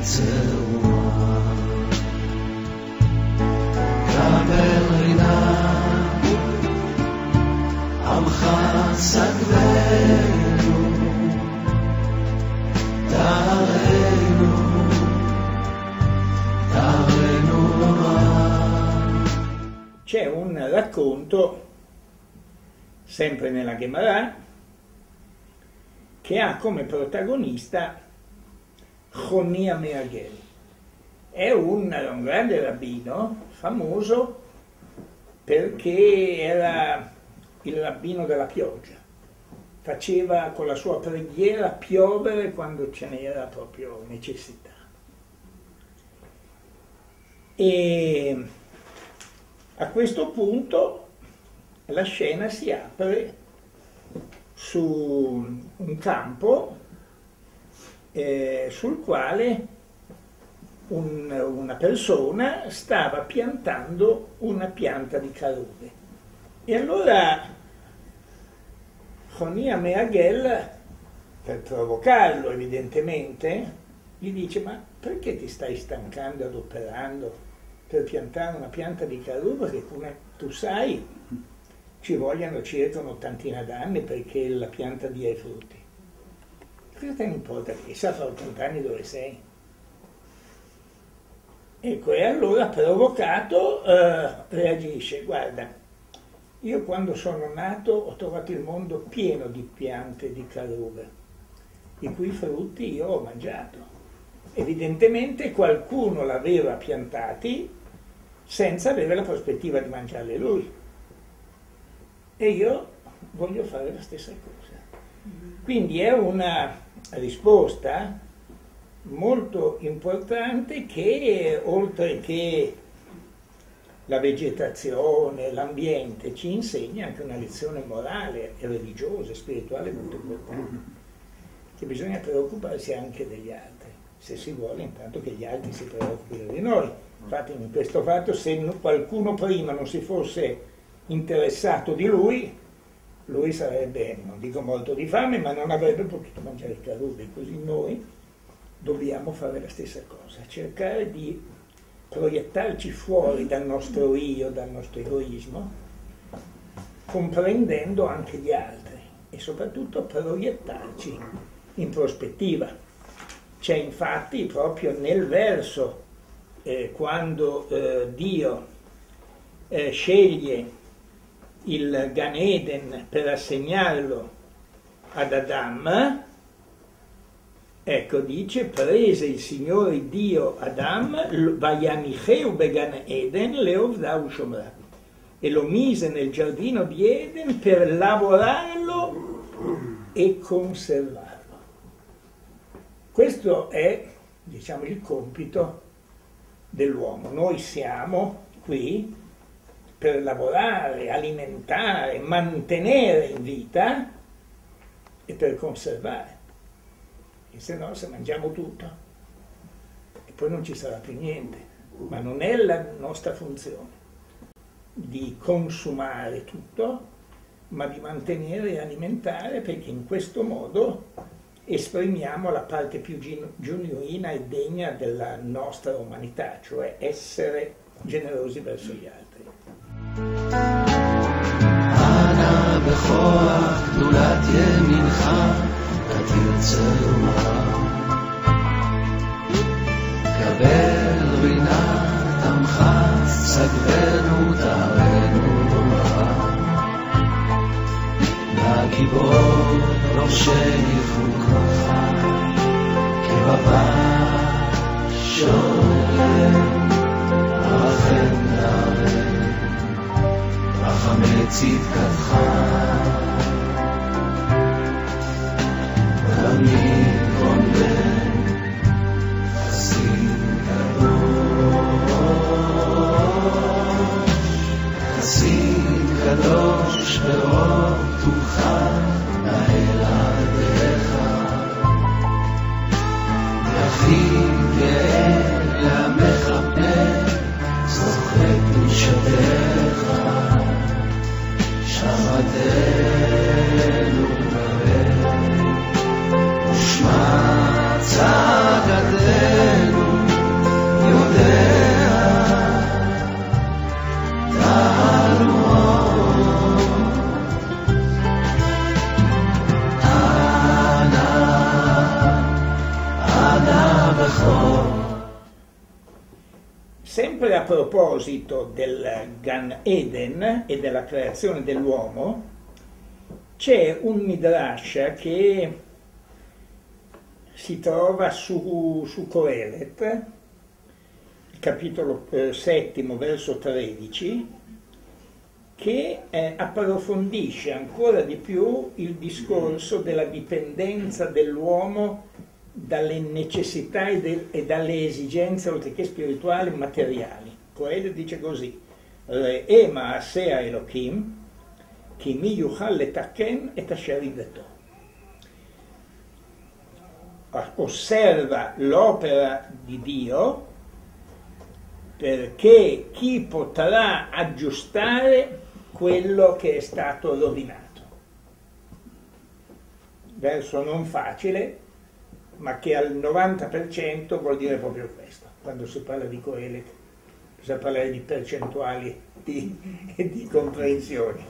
צרומה קבל רינה עמך סגבנו תרנו C'è un racconto sempre nella Gemara che ha come protagonista Choni HaMe'agel. È un grande rabbino famoso perché era il rabbino della pioggia. Faceva con la sua preghiera piovere quando ce n'era proprio necessità. E a questo punto la scena si apre su un campo sul quale una persona stava piantando una pianta di carobe. E allora Choni HaMe'agel, per provocarlo evidentemente, gli dice: ma perché ti stai stancando e adoperando per piantare una pianta di carobe che, come tu sai, ci vogliono circa un'ottantina d'anni perché la pianta dia i frutti? Cosa te ne importa? Chissà fra 80 anni dove sei? Ecco, e allora provocato reagisce: guarda, io quando sono nato ho trovato il mondo pieno di piante di carobe, i cui frutti io ho mangiato. Evidentemente qualcuno l'aveva piantati senza avere la prospettiva di mangiarli lui. E io voglio fare la stessa cosa. Quindi è una risposta molto importante che, oltre che la vegetazione, l'ambiente, ci insegna anche una lezione morale e religiosa e spirituale molto importante, che bisogna preoccuparsi anche degli altri, se si vuole intanto che gli altri si preoccupino di noi. Infatti in questo fatto, se qualcuno prima non si fosse interessato di lui sarebbe, non dico morto di fame, ma non avrebbe potuto mangiare i carobe. Così noi dobbiamo fare la stessa cosa, cercare di proiettarci fuori dal nostro io, dal nostro egoismo, comprendendo anche gli altri e soprattutto proiettarci in prospettiva. C'è infatti proprio nel verso quando Dio sceglie il Gan Eden per assegnarlo ad Adam, ecco, dice: prese il Signore Dio Adam, vayanicheu began Eden leovda ushomra, e lo mise nel giardino di Eden per lavorarlo e conservarlo. Questo è, diciamo, il compito dell'uomo. Noi siamo qui per lavorare, alimentare, mantenere in vita e per conservare. E se no, se mangiamo tutto e poi non ci sarà più niente. Ma non è la nostra funzione di consumare tutto, ma di mantenere e alimentare, perché in questo modo esprimiamo la parte più genuina e degna della nostra umanità, cioè essere generosi verso gli altri. אנא בכוח גדולת ימינך תתיר צרומה קבל רינת עמך סגבנו תרנו לגיבור ראשי חוקך כבבה שואל רחם נערם רחמי צדקתך תמיד גונן חסין קדוש ברוב טובך נהל עדיך יחיד גאה למחפש זוכה קדושתך שמה sempre a proposito del Gan Eden e della creazione dell'uomo, c'è un Midrash che si trova su Coelet, capitolo 7, verso 13, che approfondisce ancora di più il discorso della dipendenza dell'uomo dalle necessità e dalle esigenze, oltre che spirituali, materiali. Coelet dice così: Ema asea Elohim, ki mi yuchal letaken et asher iveto. Osserva l'opera di Dio, perché chi potrà aggiustare quello che è stato rovinato. Verso non facile, ma che al 90% vuol dire proprio questo. Quando si parla di Coelet, bisogna parlare di percentuali e di comprensioni.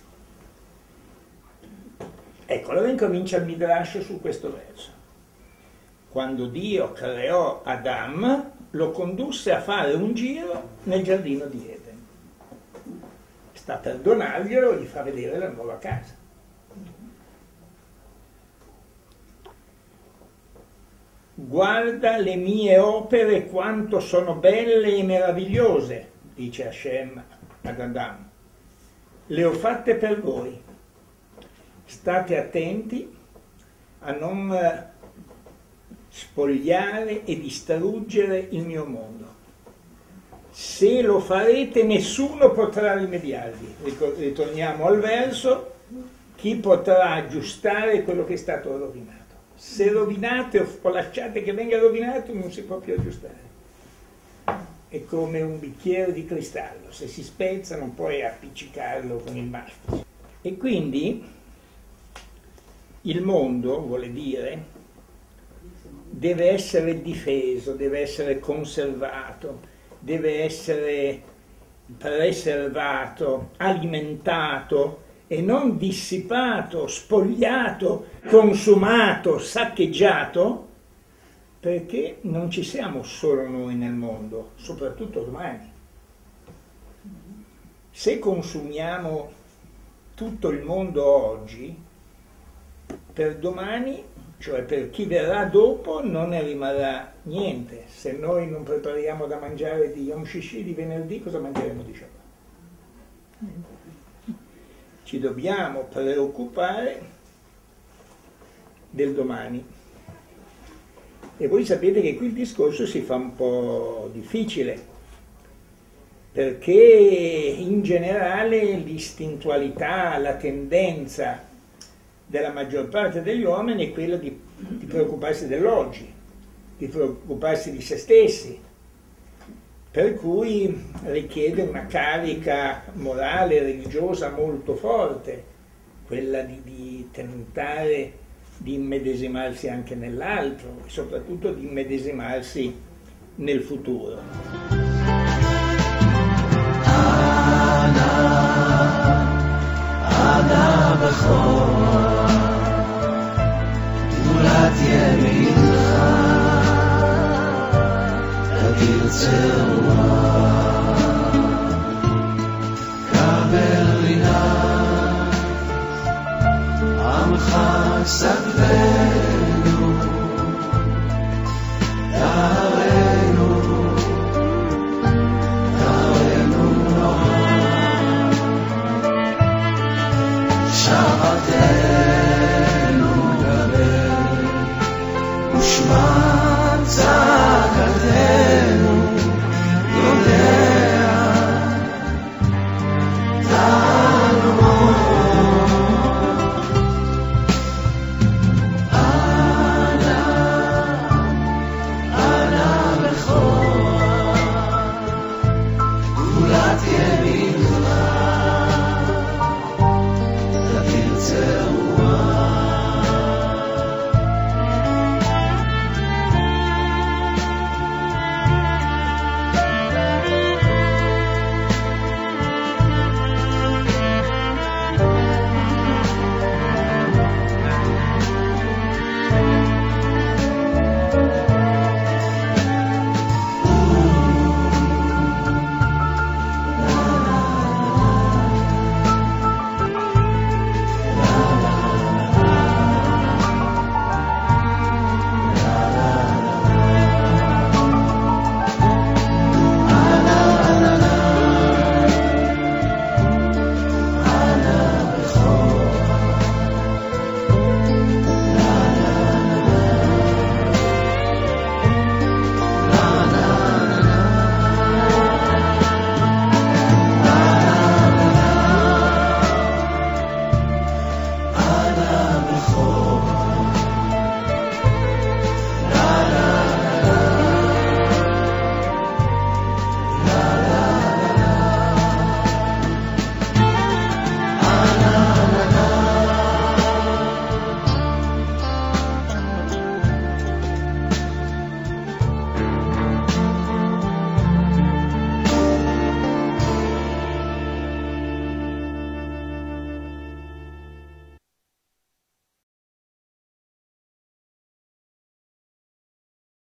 Ecco, allora incomincia il Midrash su questo verso. Quando Dio creò Adam, lo condusse a fare un giro nel giardino di Eden. Sta per donarglielo e gli fa vedere la nuova casa. Guarda le mie opere quanto sono belle e meravigliose, dice Hashem ad Adam. Le ho fatte per voi. State attenti a non spogliare e distruggere il mio mondo. Se lo farete, nessuno potrà rimediarvi. Ritorniamo al verso: chi potrà aggiustare quello che è stato rovinato? Se rovinate o lasciate che venga rovinato, non si può più aggiustare. È come un bicchiere di cristallo: se si spezza non puoi appiccicarlo con il mastice. E quindi il mondo, vuole dire, deve essere difeso, deve essere conservato, deve essere preservato, alimentato e non dissipato, spogliato, consumato, saccheggiato, perché non ci siamo solo noi nel mondo, soprattutto domani. Se consumiamo tutto il mondo oggi, per domani, cioè per chi verrà dopo, non ne rimarrà niente. Se noi non prepariamo da mangiare di Yom Shishi, di venerdì, cosa mangeremo di Shabbat? Ci dobbiamo preoccupare del domani. E voi sapete che qui il discorso si fa un po' difficile, perché in generale l'istintualità, la tendenza della maggior parte degli uomini è quella di preoccuparsi dell'oggi, di preoccuparsi di se stessi, per cui richiede una carica morale e religiosa molto forte, quella di tentare di immedesimarsi anche nell'altro e soprattutto di immedesimarsi nel futuro. Ana bechor גבולת ימינך תרצה רוח קבל רינה עמך סבנו דהרנו נורא שבתנו דבר ושמע צער